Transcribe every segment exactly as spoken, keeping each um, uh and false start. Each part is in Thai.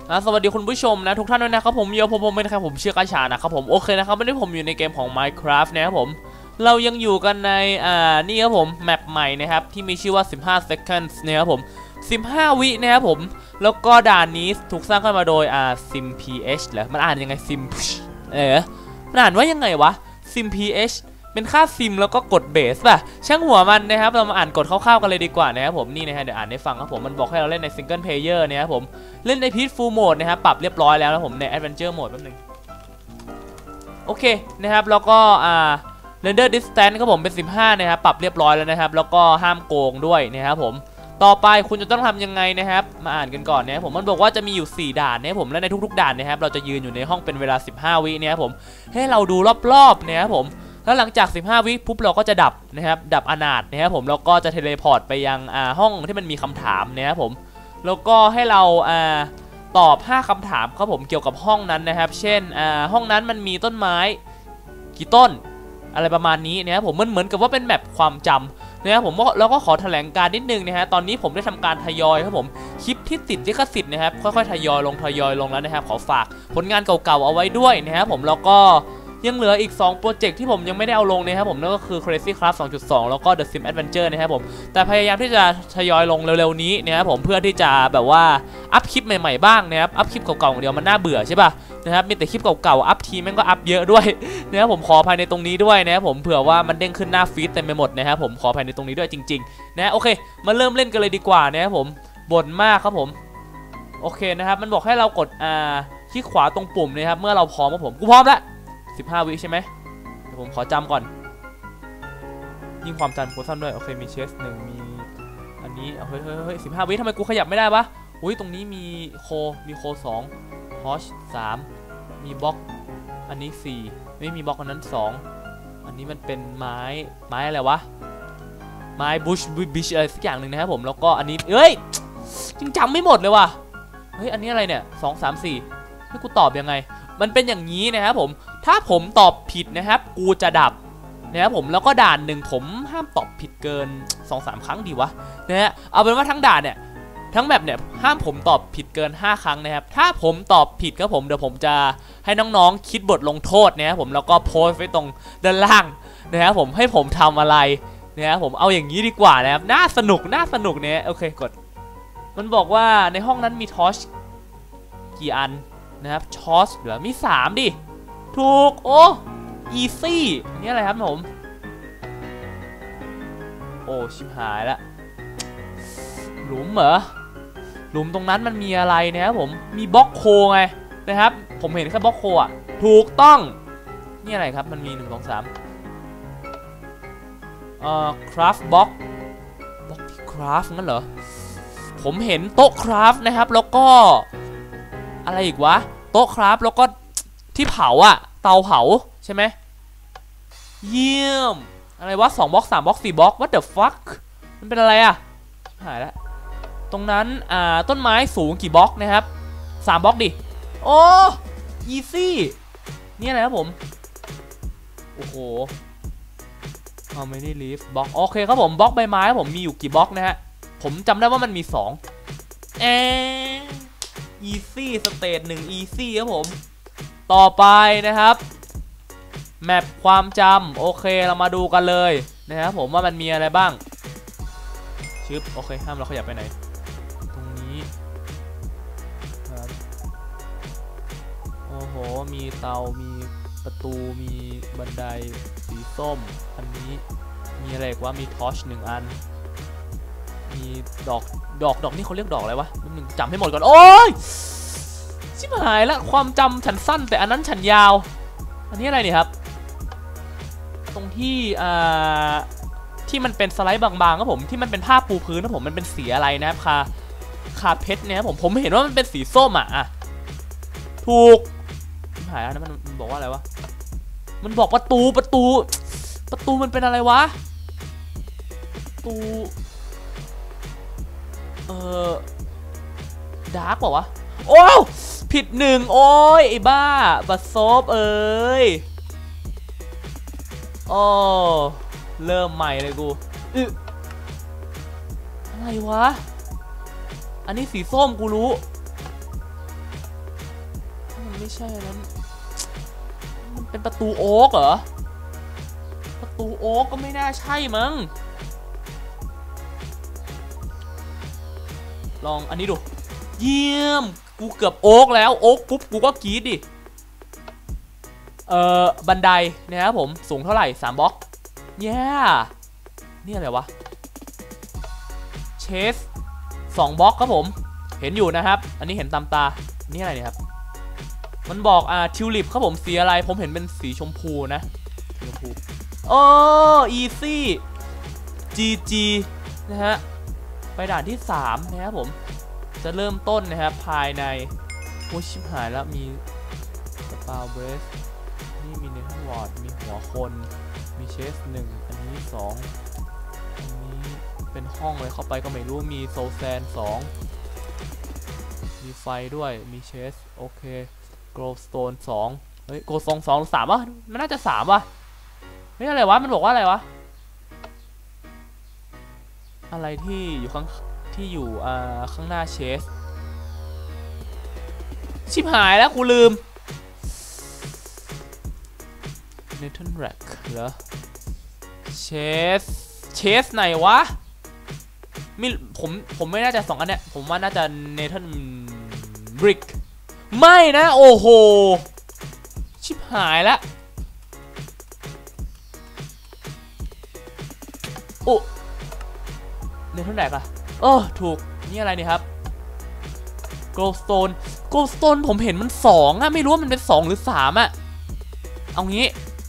นะสวัสดีคุณผู้ชมนะทุกท่านด้วยนะครับผมเยอะผมผมเป็นครับผมชื่อกาชานะครับผมโอเคนะครับวันนี้ผมอยู่ในเกมของ Minecraft นะครับผมเรายังอยู่กันในอ่านี่ครับผมแมปใหม่นะครับที่มีชื่อว่าสิบห้า seconds นะครับผมสิบห้าวินะครับผมแล้วก็ด่านนี้ถูกสร้างขึ้นมาโดยอ่า simph เหรอมันอ่านยังไง sim เออมันอ่านว่ายังไงวะ simph เป็นค่าซิมแล้วก็กดเบสป่ะช่างหัวมันนะครับเรามาอ่านกฎคร่าวๆกันเลยดีกว่านะครับผมนี่นะฮะเดี๋ยวอ่านให้ฟังครับผมมันบอกให้เราเล่นในซิงเกิลเพลเยอร์นะครับผมเล่นในพีซฟูลโหมดนะครับปรับเรียบร้อยแล้วนะผมในแอดเวนเจอร์โหมดแป๊บนึงโอเคนะครับแล้วก็อ่าเรนเดอร์ดิสแทนซ์ครับผมเป็นสิบห้านะครับปรับเรียบร้อยแล้วนะครับแล้วก็ห้ามโกงด้วยนะครับผมต่อไปคุณจะต้องทำยังไงนะครับมาอ่านกันก่อนนะครับผมมันบอกว่าจะมีอยู่สี่ด่านนะครับผมและในทุกๆด่านนะครับเราจะยืนอยู่ในห้องเป็นเวลาสิบห้าวินะครับผมให้เราดูรอบๆนะครับผมแล้วหลังจากสิบห้าวิปุ๊บเราก็จะดับนะครับดับอนาถนะครับผมแล้วก็จะเทเลพอร์ตไปยังอ่าห้องที่มันมีคำถามนะครับผมแล้วก็ให้เราอ่าตอบห้าคำถามครับผมเกี่ยวกับห้องนั้นนะครับเช่นอ่าห้องนั้นมันมีต้นไม้กี่ต้นอะไรประมาณนี้นะครับผมมันเหมือนกับว่าเป็นแบบความจำนะครับผมแล้วก็ขอแถลงการนิดนึงนะฮะตอนนี้ผมได้ทำการทยอยครับผมคลิปที่ติดลิขสิทธิ์นะครับค่อยๆทยอยลงทยอยลงแล้วนะครับขอฝากผลงานเก่าๆเอาไว้ด้วยนะครับผมแล้วก็ยังเหลืออีกสองโปรเจกต์ที่ผมยังไม่ได้เอาลงนะครับผมนั่นก็คือ Crazy Craft สองจุดสอง แล้วก็ The Sim Adventure นะครับผมแต่พยายามที่จะทยอยลงเร็วๆนี้นะครับผมเพื่อที่จะแบบว่าอัพคลิปใหม่ๆบ้างนะครับอัพคลิปเก่าๆอย่างเดียวมันน่าเบื่อใช่ป่ะนะครับมีแต่คลิปเก่าๆอัพทีแม่งก็อัพเยอะด้วยนะครับผมขอภายในตรงนี้ด้วยนะครับผมเผื่อว่ามันเด้งขึ้นหน้าฟีดเต็มไปหมดนะครับผมขอภายในตรงนี้ด้วยจริงๆนะโอเคมาเริ่มเล่นกันเลยดีกว่านะครับผมบ่นมากครับผมโอเคนะครับมันบอกให้เรากดอ่าคลิกขวาตรงปุ่มนะครับเมื่อเราพร้อมครับผมกูพร้อมแล้วสิบห้าวิใช่ไหมเดี๋ยวผมขอจำก่อนยิ่งความจำกูสั้นด้วยโอเคมีเชสหนึ่งมีอันนี้เฮ้ยเฮ้ยเฮ้ยสิบห้าวิทำไมกูขยับไม่ได้วะอุ้ยตรงนี้มีโคมีโคสองฮอชสามมีบล็อกอันนี้สี่ไม่มีบล็อกอันนั้นสองอันนี้มันเป็นไม้ไม้อะไรวะไม้บุชบิชอะไรสักอย่างหนึ่งนะครับผมแล้วก็อันนี้เอ้ยจริงจำไม่หมดเลยว่ะเฮ้ยอันนี้อะไรเนี่ยสองสามสี่ให้กูตอบยังไงมันเป็นอย่างนี้นะครับผมถ้าผมตอบผิดนะครับกูจะดับนะครับผมแล้วก็ด่านหนึ่งผมห้ามตอบผิดเกิน สองสาม ครั้งดีวะนะฮะเอาเป็นว่าทั้งด่านเนี่ยทั้งแบบเนี่ยห้ามผมตอบผิดเกินห้าครั้งนะครับถ้าผมตอบผิดครับผมเดี๋ยวผมจะให้น้องๆคิดบทลงโทษนะครับผมแล้วก็โพสต์ไว้ตรงด้านล่างนะครับผมให้ผมทำอะไรนะครับผมเอาอย่างนี้ดีกว่านะครับน่าสนุกน่าสนุกเนี่ยโอเคกดมันบอกว่าในห้องนั้นมีทอร์ชกี่อันนะครับทอร์ชเหลือมีสามดิถูกโอ้อีซี่นี่อะไรครับผมโอ้ชิบหายละหลุมเหรอหลุมตรงนั้นมันมีอะไรนะครับผมมีบล็อกโคไงนะครับผมเห็นแค่บล็อกโคอ่ะถูกต้องนี่อะไรครับมันมีหนึ่งสองสามเอ่อคราฟบล็อกบล็อกที่คราฟงั้นเหรอผมเห็นโต๊ะคราฟนะครับแล้วก็อะไรอีกวะโต๊ะคราฟแล้วก็ที่เผาอะเตาเผาใช่ไหมเยี่ยมอะไรวะสองบล็อกสามบล็อกสี่บล็อก what the fuck มันเป็นอะไรอะหายแล้วตรงนั้นอ่าต้นไม้สูงกี่บล็อกนะครับสามบล็อกดิโอ้ยีซี่นี่อะไรครับผมโอ้โหเอาไม่ได้ลีฟบล็อกโอเคครับผมบล็อกใบไม้ผมมีอยู่กี่บล็อกนะฮะผมจำได้ว่ามันมีสองเออีซี่สเตจหนึ่งอีซี่ครับผมต่อไปนะครับแมปความจำโอเคเรามาดูกันเลยนะครับผมว่ามันมีอะไรบ้างชึบโอเคห้ามเราขยับไปไหนตรงนี้โอ้โหมีเตามีประตูมีบันไดสีส้มอันนี้มีอะไรกว่ามีทอร์ชหนึ่งอันมีดอกดอกดอกนี่เขาเรียกดอกอะไรวะหนึ่งจำให้หมดก่อนโอ้ยชิบหายละความจำฉันสั้นแต่อันนั้นฉันยาวอันนี้อะไรเนี่ยครับตรงที่อ่าที่มันเป็นสไลด์บางๆครับผมที่มันเป็นผ้าปูพื้นนะผมมันเป็นสีอะไรนะครับคาคาเพชรเนี่ยครับผมผมเห็นว่ามันเป็นสีส้มอ่ะอ่ะถูกชิบหายแล้วมันมันบอกว่าอะไรวะมันบอกประตูประตูประตูมันเป็นอะไรวะประตูเออดาร์กเปล่าวะโอ้ผิดหนึ่งโอ้ยไอ้บ้าบัตซบเอ้ยโอ้เริ่มใหม่เลยกูอึอะไรวะอันนี้สีส้มกูรู้ไม่ใช่อันนั้นมันเป็นประตูโอ๊กเหรอประตูโอ๊กก็ไม่น่าใช่มั้งลองอันนี้ดูเยี่ยมกูเกือบโอ๊กแล้วโอ๊กปุ๊บกูก็กรี๊ดดิเอ่อบันไดนะครับผมสูงเท่าไหร่สามบล็อกแย่นี่อะไรวะเชสสองบล็อกครับผมเห็นอยู่นะครับอันนี้เห็นตามตานี่อะไรเนี่ยครับมันบอกอ่าทิวลิปครับผมสีอะไรผมเห็นเป็นสีชมพูนะสีชมพูโอ้อีซี่จีจีนะฮะไปด่านที่สามนะครับผมจะเริ่มต้นนะครับภายในโอ้ชิบหายแล้วมีสปาเบรสนี่มีเนเธอร์วอร์ดมีหัวคนมีเชสหนึ่งอันนี้สองอันนี้เป็นห้องเลยเข้าไปก็ไม่รู้มีโซแซนสองมีไฟด้วยมีเชสโอเคโกลสโตนสองเฮ้ยโกลสโตนสองหรือสามวะมันน่าจะสามวะไม่อะไรวะมันบอกว่าอะไรวะอะไรที่อยู่ข้างที่อยู่อ่าข้างหน้าเชสชิบหายแล้วกูลืมเนเธอร์แร็กเหรอเชสเชสไหนวะมีผมผมไม่น่าจะสองอันเนี้ยผมว่าน่าจะเนเธอร์บริกไม่นะโอ้โหชิบหายแล้วโอ้เนเธอร์แร็กอะเออถูกนี่อะไรนี่ครับโกลสโตนโกลสโตนผมเห็นมันสองอะไม่รู้ว่ามันเป็นสองหรือสามอะเอางี้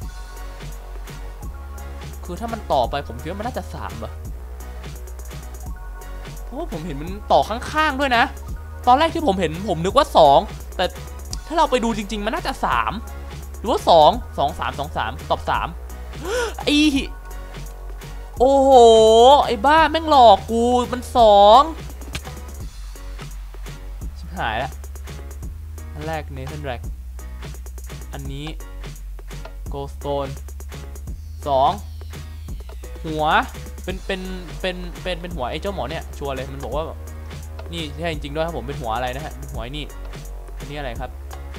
คือถ้ามันต่อไปผมคิดว่ามันน่าจะสามอะเพราะว่าผมเห็นมันต่อข้างๆด้วยนะตอนแรกที่ผมเห็นผมนึกว่าสองแต่ถ้าเราไปดูจริงๆมันน่าจะสามหรือว่าสองสองสามสองสามตอบสามไอโอ้โหไอ้บ้าแม่งหลอกกูมันสองชิบหายแล้วอันแรกเนเธอร์แร็กอันนี้โกลสโตนสองหัวเป็นเป็นเป็นเป็นเป็นหัวไอ้เจ้าหมอเนี่ยชัวร์เลยมันบอกว่านี่ใช่จริงๆด้วยครับผมเป็นหัวอะไรนะฮะเป็นหัวนี่อันนี้อะไรครับ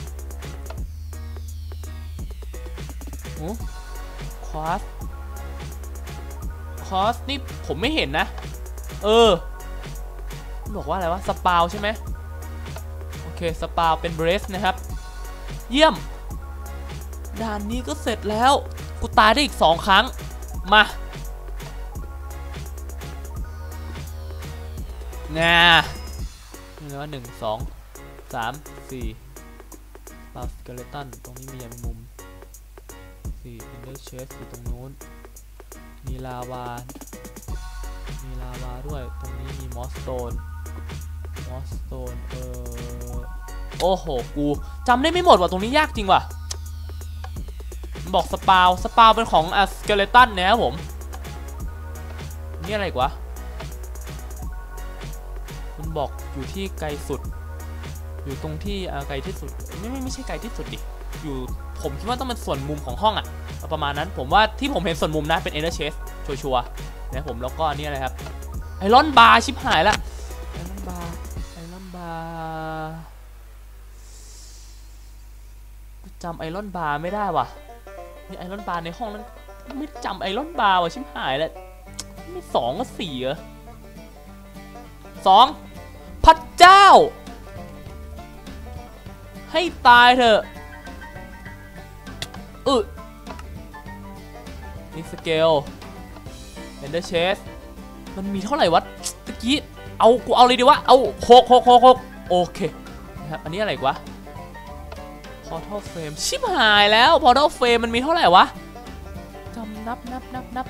โอ้คอสคอสนี่ผมไม่เห็นนะเออบอกว่าอะไรวะสปาวใช่ไหมโอเคสปาวเป็นเบรสนะครับเยี่ยมด่านนี้ก็เสร็จแล้วกูตายได้อีกสองครั้งมาน่านี่เลยว่าหนึ่งสองสามสี่ปาสเกเลตันตรงนี้มีอย่างมุมสี่อินเดอร์เชสอยู่ตรงนู้นมีลาวามีลาวาด้วยตรงนี้มีมอสโตนมอสโตนเออโอ้โหกูจำได้ไม่หมดว่ะตรงนี้ยากจริงว่ะบอกสปาวสปาวเป็นของอ่ะสเกเลตันนะครับผมนี่อะไรกว่ามันบอกอยู่ที่ไกลสุดอยู่ตรงที่อ่าไกลที่สุดไม่ไม่ไม่ใช่ไกลที่สุดดิอยู่ผมคิดว่าต้องเป็นส่วนมุมของห้องอ่ะประมาณนั้นผมว่าที่ผมเห็นส่วนมุมนะเป็นเอเดอร์เชสชัวร์ๆนะผมแล้วก็นี่อะไรครับไอรอนบาร์ชิบหายละไอรอนบาร์ไอรอนบาร์จำไอรอนบาร์ไม่ได้ว่ะมีไอรอนบาร์ในห้องนั้นไม่จำไอรอนบาร์ว่ะชิบหายแล้วไม่สองก็สี่เหรอสองพระเจ้าให้ตายเถอะอึนี่สเกลเอนเดอร์เชสมันมีเท่าไหร่วะตะกี้เอากูเอาเลยดีวะเอาหกหกหกหกโอเคนะครับอันนี้อะไรวะพอร์ทัลเฟรมชิบหายแล้วพอร์ทัลเฟรมมันมีเท่าไหร่วะจำนับนับนับนับ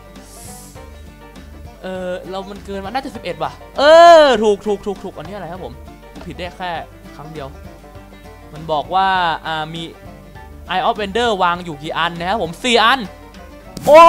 เออเรามันเกินมาน่าจะสิบเอ็ดว่ะเออถูกถูกถูกถูกอันนี้อะไรครับผมผิดได้แค่ครั้งเดียวมันบอกว่าอ่ามี Eye of Ender วางอยู่กี่อันนะครับผมสี่อันโอ้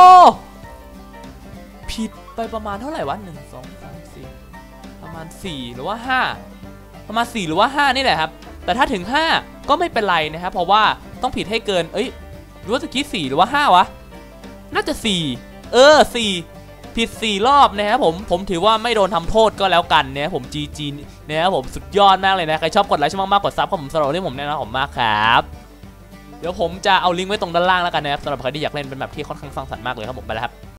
ผิดไปประมาณเท่าไหร่วะหนึ่งสองสามสี่ประมาณสี่หรือว่าห้าประมาณสี่หรือว่าห้านี่แหละครับแต่ถ้าถึงห้าก็ไม่เป็นไรนะครับเพราะว่าต้องผิดให้เกินเอ้ยหรือว่าตะกี้สี่หรือว่าห้าวะน่าจะสี่เออสี่ผิดสี่รอบนะครับผมผมถือว่าไม่โดนทำโทษก็แล้วกันนะครับผม จี จี นะครับผมสุดยอดมากเลยนะใครชอบกดไลค์ชอบมากๆกดซับครับผมสำหรับที่ผมแนะนำผมมากครับเดี๋ยวผมจะเอาลิงก์ไว้ตรงด้านล่างแล้วกันนะครับสำหรับใครที่อยากเล่นเป็นแบบที่ค่อนข้างสร้างสรรค์มากเลยครับผมไปแล้วครับ